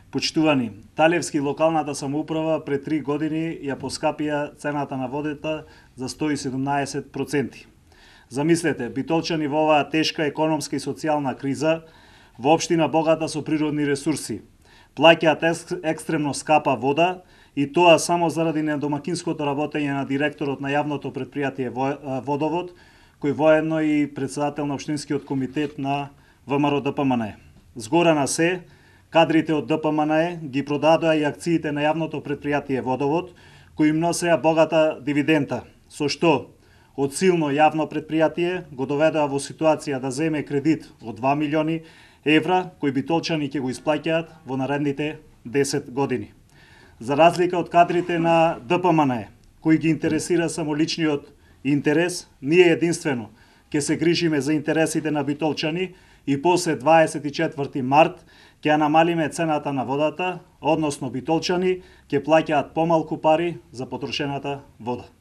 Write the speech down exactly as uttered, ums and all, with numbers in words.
Почитувани, Талевски локалната самоуправа пред три години ја поскапија цената на водата за сто и седумнаесет проценти. Замислете, битолчани во оваа тешка економска и социјална криза, во општина богата со природни ресурси, плаќаат екстремно скапа вода и тоа само заради недомакинското работење на директорот на јавното предпријатие Водовод, кој воедно и председател на општинскиот комитет на ВМРО Д П М Н Е. Згора на се, кадрите од Д П М Н Е ги продадоа и акциите на јавното предпријатие Водовод, кои им носеа богата дивидента, со што од силно јавно предпријатие го доведоа во ситуација да земе кредит од два милиони евра, кои битолчани ќе го исплаќаат во наредните десет години. За разлика од кадрите на Д П М Н Е, кои ги интересира само личниот интерес, ние единствено ќе се грижиме за интересите на битолчани и после дваесет и четврти март ќе намалиме цената на водата, односно битолчани ќе плаќаат помалку пари за потрошената вода.